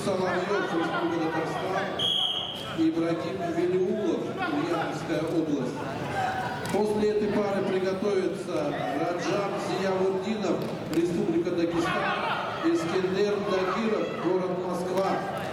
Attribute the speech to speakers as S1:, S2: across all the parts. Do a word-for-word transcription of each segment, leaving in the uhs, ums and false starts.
S1: Соловьев, Республика Татарстан, Ибрагим Велиулов, Ульяновская область. После этой пары приготовятся Раджаб Зиявуддинов, Республика Дагестан, Искендер Дагиров, город Москва.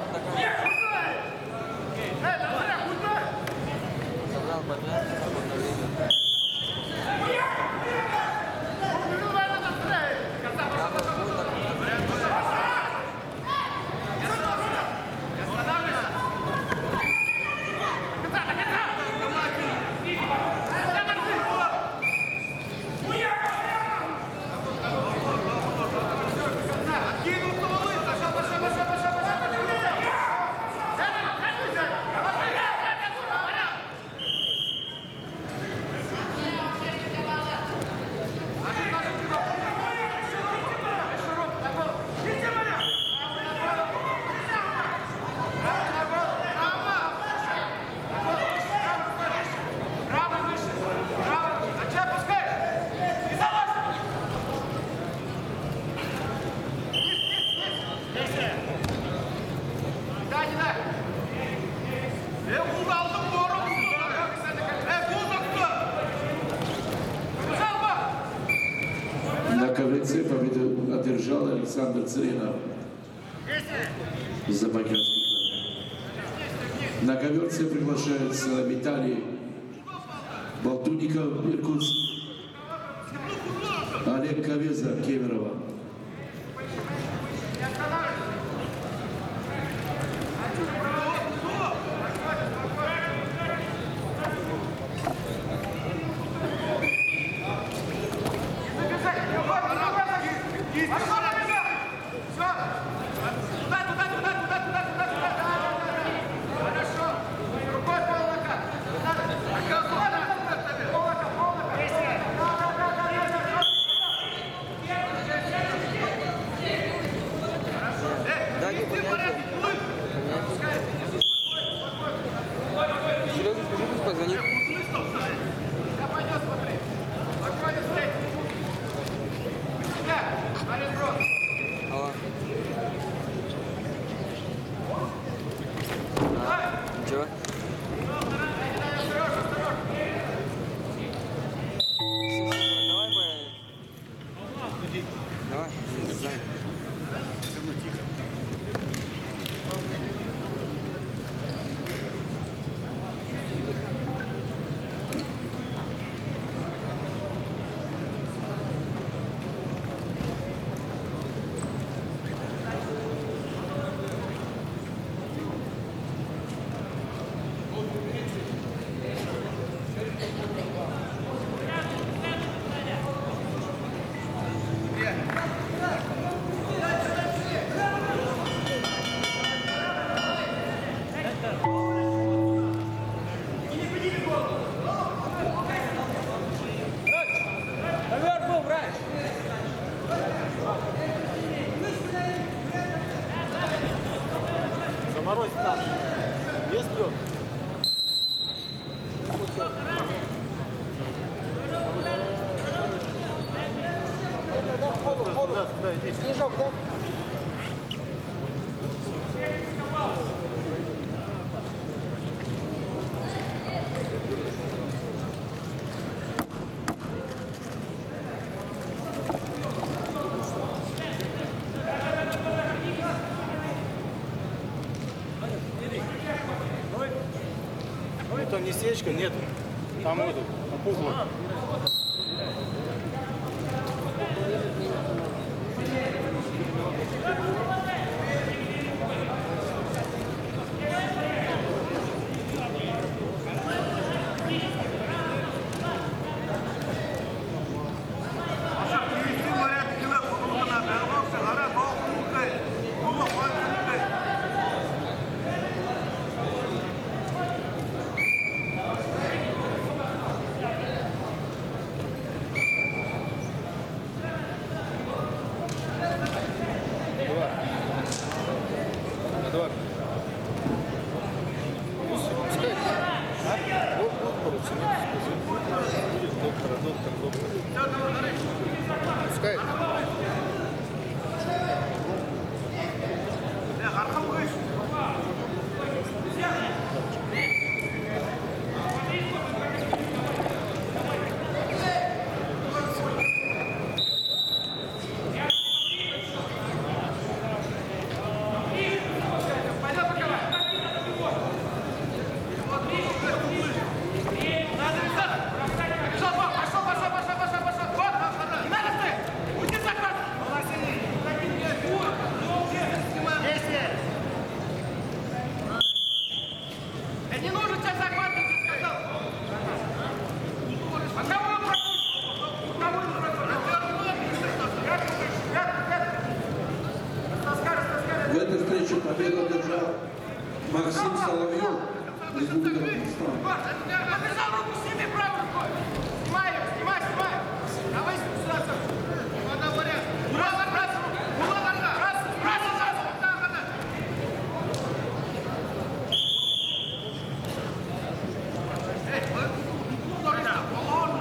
S2: На коврице победу одержал Александр Цыринов за Бакинский край. На коверце приглашается Виталий Болтунников, Иркутск, Олег Ковеза, Кемерово.
S3: Позвони. Алло. Ничего? Давай, давай. Давай, не знаю.
S4: Заморозь там. Есть лед? Снежок, да? Там не сечка, нет. Там это, опухло. Давай. Пускай. Вот, вот, короче, доктора, доктор, доктор. Пускай.
S1: Победу одержал Максим Соловьев, Республика Татарстан.
S5: Подержал руку себе правой рукой. Снимай ее, снимай, снимай. Давай сразу. Вода в порядке. Раз, раз, раз, раз, раз, раз. Так, так, так. Эй, Лориса, полон.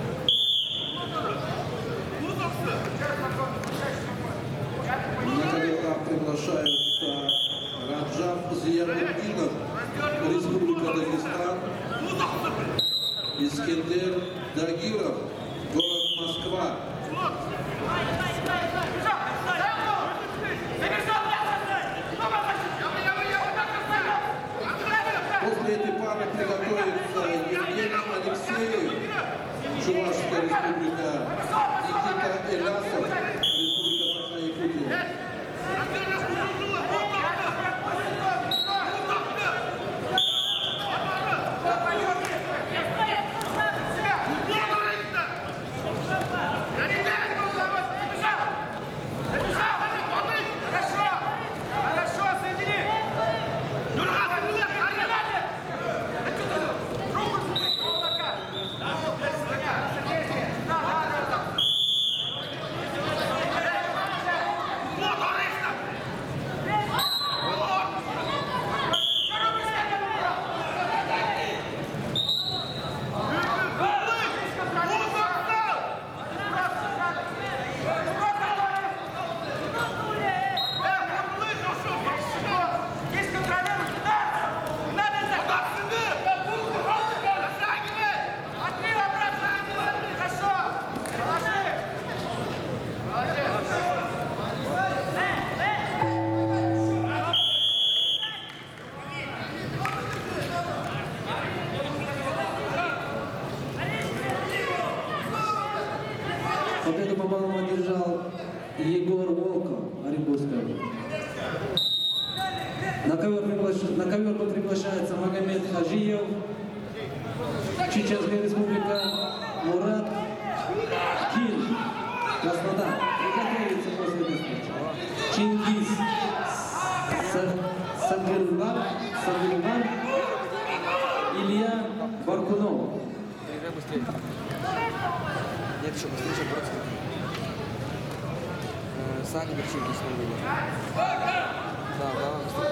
S1: На ковер приглашаются Раджаб Зиявуддинов, Республика Дагестан, Искендер Дагиров, город Москва. После этой пары приготовится Евгений Алексеев, Чувашская республика, Никита Элясов, Республика Саха-Якутия.
S6: Победу по баллам одержал Егор Волков, Оренбургская область. На ковер, приглаш... на ковер приглашается Магомед Хажиев, Чеченская республика, Мурат Кин, Краснодар. Приготовится после встречи. Чингис Сагирван, Сагирван, Илья Баркунов.
S3: Играй быстрее. Нет, еще быстрее, чем просто. Саня Верчук, если не видишь. Да, да, быстрее.